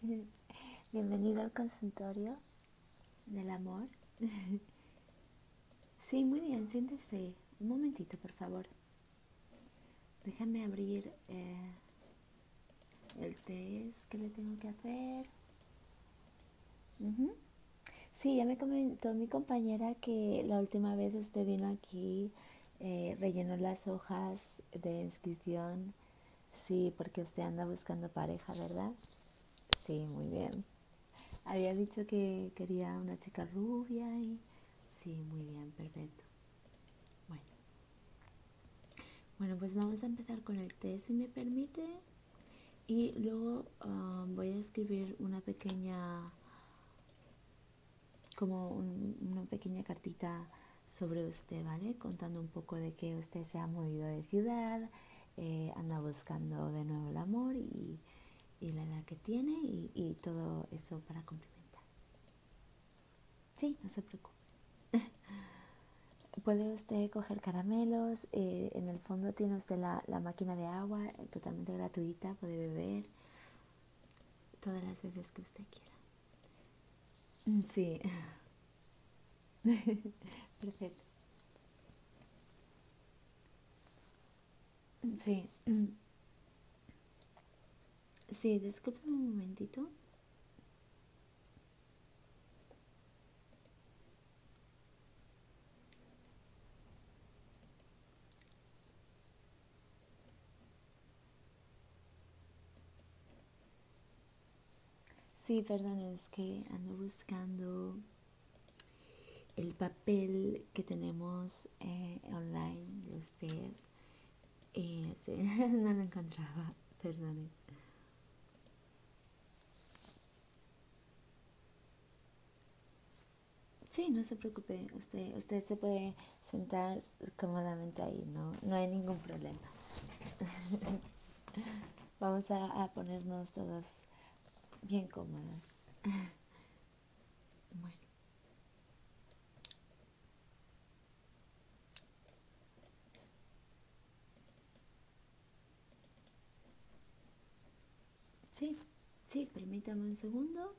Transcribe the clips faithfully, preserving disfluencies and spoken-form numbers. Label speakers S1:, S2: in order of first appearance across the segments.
S1: Bienvenido al consultorio del amor. Sí, muy bien, siéntese. Un momentito, por favor. Déjame abrir eh, el test que le tengo que hacer. Uh-huh. Sí, ya me comentó mi compañera que la última vez usted vino aquí, eh, rellenó las hojas de inscripción. Sí, porque usted anda buscando pareja, ¿verdad? Sí, muy bien. Había dicho que quería una chica rubia y... Sí, muy bien, perfecto. Bueno, bueno, pues vamos a empezar con el test, si me permite. Y luego um, voy a escribir una pequeña, como un, una pequeña cartita sobre usted, ¿vale? Contando un poco de que usted se ha movido de ciudad, eh, anda buscando de nuevo el amor y, y la edad que tiene y, y todo eso para complementar. Sí, no se preocupe. Puede usted coger caramelos, eh, en el fondo tiene usted la, la máquina de agua, eh, totalmente gratuita, puede beber todas las veces que usted quiera. Sí, perfecto. Sí, sí, discúlpeme un momentito. Sí, perdón, es que ando buscando el papel que tenemos eh, online de usted. Eh, sí, no lo encontraba, perdone. Sí, no se preocupe, usted, usted se puede sentar cómodamente ahí, no, no hay ningún problema. Vamos a, a ponernos todos bien cómodos. Bueno, sí, sí, permítame un segundo.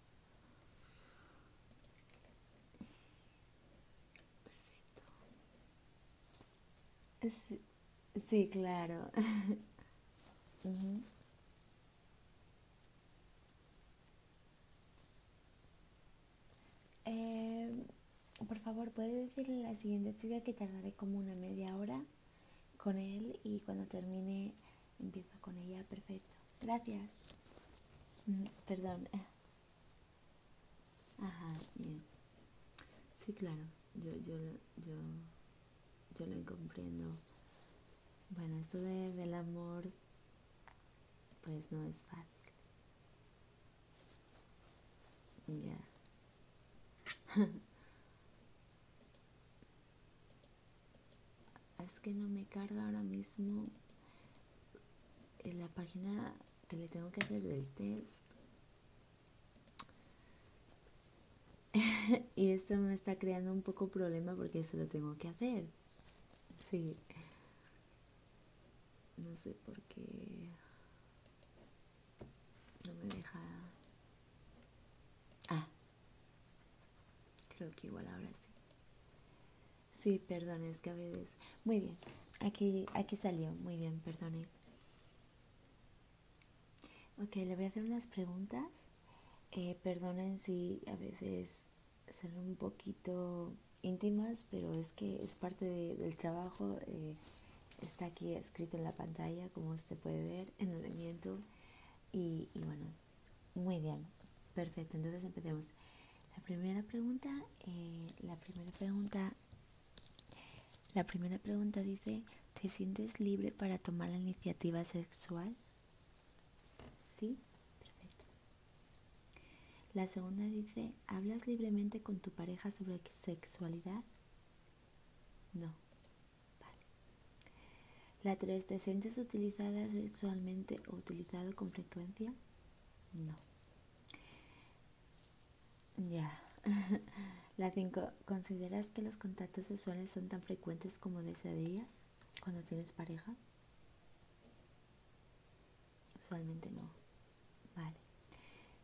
S1: Sí, sí, claro. Uh-huh. eh, por favor, ¿puede decirle a la siguiente chica que tardaré como una media hora con él y cuando termine empiezo con ella? Perfecto. Gracias. Mm, Perdón. Ajá, bien. Sí, claro. Yo, yo, yo, yo lo comprendo. Bueno, esto de, del amor, pues no es fácil. Ya. Es que no me carga ahora mismo en la página que le tengo que hacer del test. Y esto me está creando un poco problema porque eso lo tengo que hacer. Sí, no sé por qué no me deja. Ah, creo que igual ahora sí. Sí, perdón, es que a veces... Muy bien, aquí, aquí salió, muy bien, perdone. Ok, le voy a hacer unas preguntas. Eh, perdonen si a veces son un poquito íntimas, pero es que es parte de, del trabajo. Eh, está aquí escrito en la pantalla, como usted puede ver, en el aliento. Y, y bueno, muy bien, perfecto. Entonces empecemos. La primera pregunta, eh, la primera pregunta, la primera pregunta dice: ¿te sientes libre para tomar la iniciativa sexual? Sí, perfecto. La segunda dice: ¿hablas libremente con tu pareja sobre sexualidad? No. Vale. La tres: ¿te sientes utilizada sexualmente o utilizado con frecuencia? No. Ya. La cinco: ¿consideras que los contactos sexuales son tan frecuentes como desearías cuando tienes pareja? Usualmente no. Vale.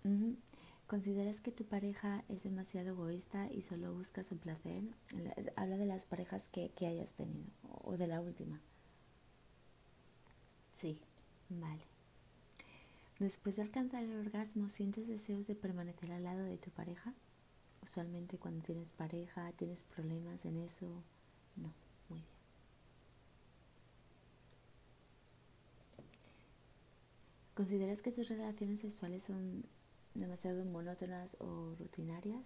S1: Ujú. ¿Consideras que tu pareja es demasiado egoísta y solo busca su placer? La- Habla de las parejas que, que hayas tenido o de la última. Sí, vale. Después de alcanzar el orgasmo, ¿sientes deseos de permanecer al lado de tu pareja? Usualmente cuando tienes pareja, ¿tienes problemas en eso? No, muy bien. ¿Consideras que tus relaciones sexuales son demasiado monótonas o rutinarias?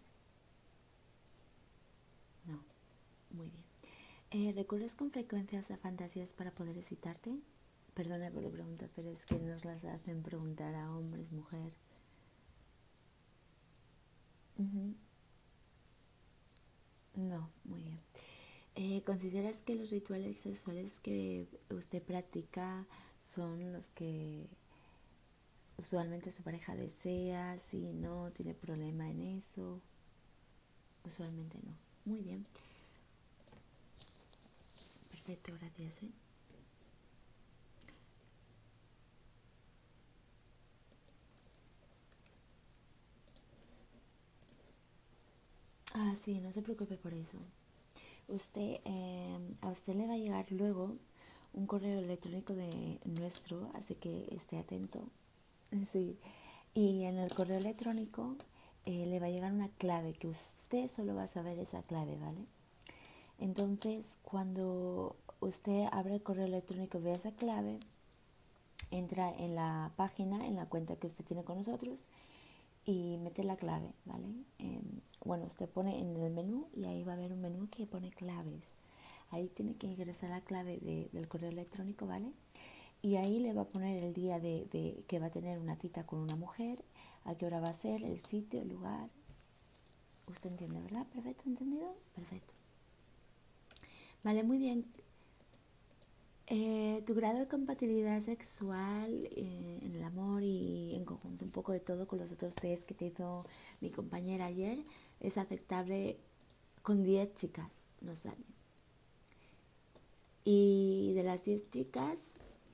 S1: No, muy bien. Eh, ¿recurres con frecuencia a fantasías para poder excitarte? Perdona por la pregunta, pero es que nos las hacen preguntar a hombres, mujer. Ujú. No, muy bien. Eh, ¿consideras que los rituales sexuales que usted practica son los que usualmente su pareja desea? Si no, tiene problema en eso. Usualmente no. Muy bien. Perfecto, gracias. ¿eh? Ah, sí, no se preocupe por eso. Usted, eh, a usted le va a llegar luego un correo electrónico de nuestro, así que esté atento. Sí. Y en el correo electrónico eh, le va a llegar una clave que usted solo va a saber esa clave, ¿vale? Entonces, cuando usted abre el correo electrónico y ve esa clave, entra en la página, en la cuenta que usted tiene con nosotros y mete la clave, ¿vale? Eh, bueno, usted pone en el menú y ahí va a haber un menú que pone claves. Ahí tiene que ingresar la clave de, del correo electrónico, ¿vale? Y ahí le va a poner el día de, de que va a tener una cita con una mujer, a qué hora va a ser, el sitio, el lugar. ¿Usted entiende, verdad? Perfecto, ¿entendido? Perfecto. Vale, muy bien. Eh, tu grado de compatibilidad sexual eh, en el amor y en conjunto un poco de todo con los otros test que te hizo mi compañera ayer es aceptable con diez chicas, no sale. Y de las diez chicas,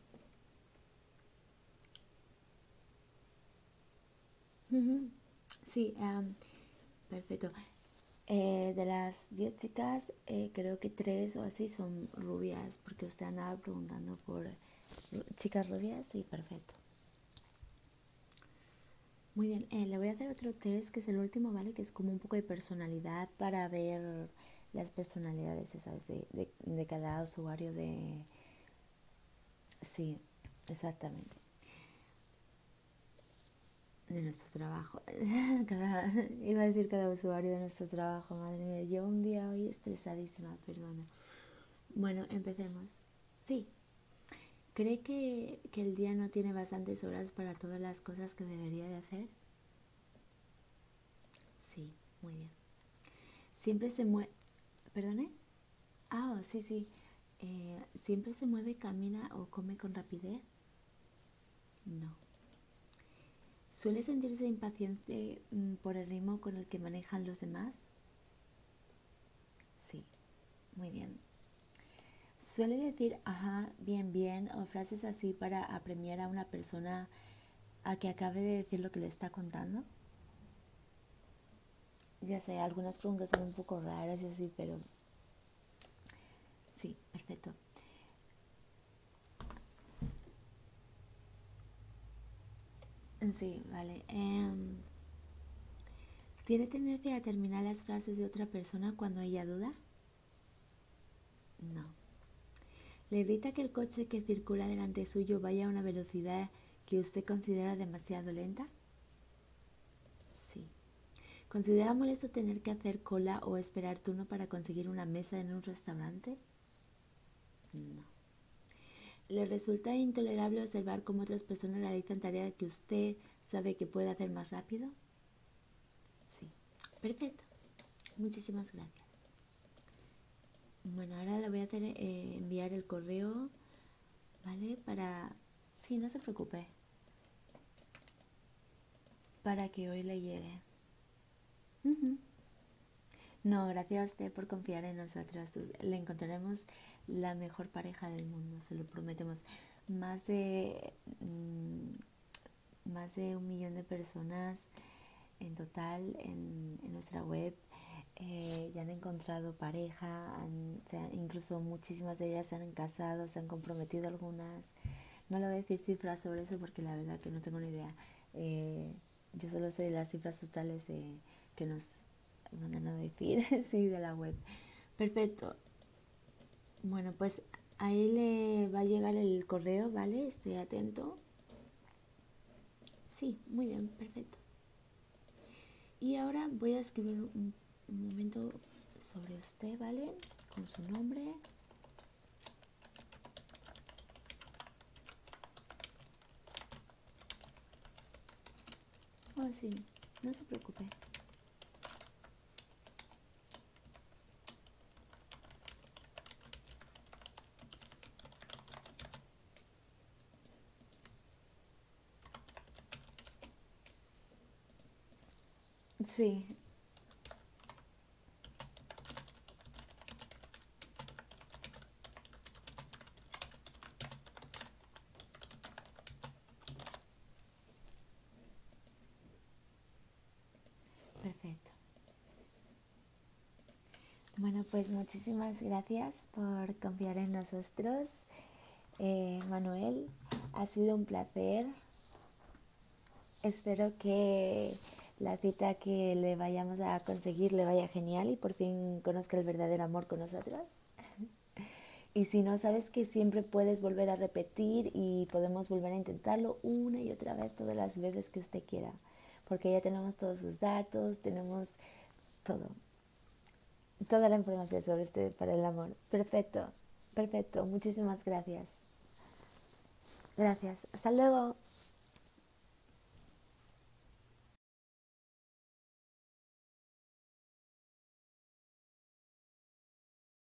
S1: uh-huh, sí, um, perfecto. Eh, de las diez chicas, eh, creo que tres o así son rubias, porque usted andaba preguntando por chicas rubias, sí, perfecto. Muy bien, eh, le voy a hacer otro test, que es el último, ¿vale? Que es como un poco de personalidad para ver las personalidades, ¿sabes? De, de, de cada usuario de... Sí, exactamente. De nuestro trabajo. Cada, iba a decir cada usuario de nuestro trabajo, madre mía. Llevo un día hoy estresadísima, perdona. Bueno, empecemos. Sí, ¿cree que, que el día no tiene bastantes horas para todas las cosas que debería de hacer? Sí, muy bien. Siempre se mueve... ¿Perdone? Ah, oh, sí, sí. Eh, ¿Siempre se mueve, camina o come con rapidez? No. ¿Suele sentirse impaciente mm, por el ritmo con el que manejan los demás? Sí, muy bien. ¿Suele decir ajá, bien, bien o frases así para apremiar a una persona a que acabe de decir lo que le está contando? Ya sé, algunas preguntas son un poco raras y así, pero sí, perfecto. Sí, vale. Um, ¿Tiene tendencia a terminar las frases de otra persona cuando ella duda? No. ¿Le irrita que el coche que circula delante suyo vaya a una velocidad que usted considera demasiado lenta? Sí. ¿Considera molesto tener que hacer cola o esperar turno para conseguir una mesa en un restaurante? No. ¿Le resulta intolerable observar cómo otras personas realizan tareas que usted sabe que puede hacer más rápido? Sí. Perfecto. Muchísimas gracias. Bueno, ahora le voy a hacer eh, enviar el correo, ¿vale? Para... Sí, no se preocupe. Para que hoy le llegue. Uh-huh. No, gracias a usted por confiar en nosotros. Le encontraremos la mejor pareja del mundo, se lo prometemos. Más de... Mmm, más de un millón de personas en total en, en nuestra web. Eh, ya han encontrado pareja, han, o sea, incluso muchísimas de ellas se han casado, se han comprometido algunas. No le voy a decir cifras sobre eso porque la verdad que no tengo ni idea. Eh, yo solo sé las cifras totales de, que nos mandan a decir, sí, de la web. Perfecto. Bueno, pues ahí le va a llegar el correo, ¿vale? Esté atento. Sí, muy bien, perfecto. Y ahora voy a escribir un, un momento sobre usted, ¿vale? Con su nombre. Oh, sí, no se preocupe. Sí, perfecto. Bueno, pues muchísimas gracias por confiar en nosotros, eh, Manuel. Ha sido un placer. Espero que la cita que le vayamos a conseguir le vaya genial y por fin conozca el verdadero amor con nosotros. Y si no, sabes que siempre puedes volver a repetir y podemos volver a intentarlo una y otra vez todas las veces que usted quiera. Porque ya tenemos todos sus datos, tenemos todo. Toda la información sobre usted para el amor. Perfecto, perfecto. Muchísimas gracias. Gracias. Hasta luego.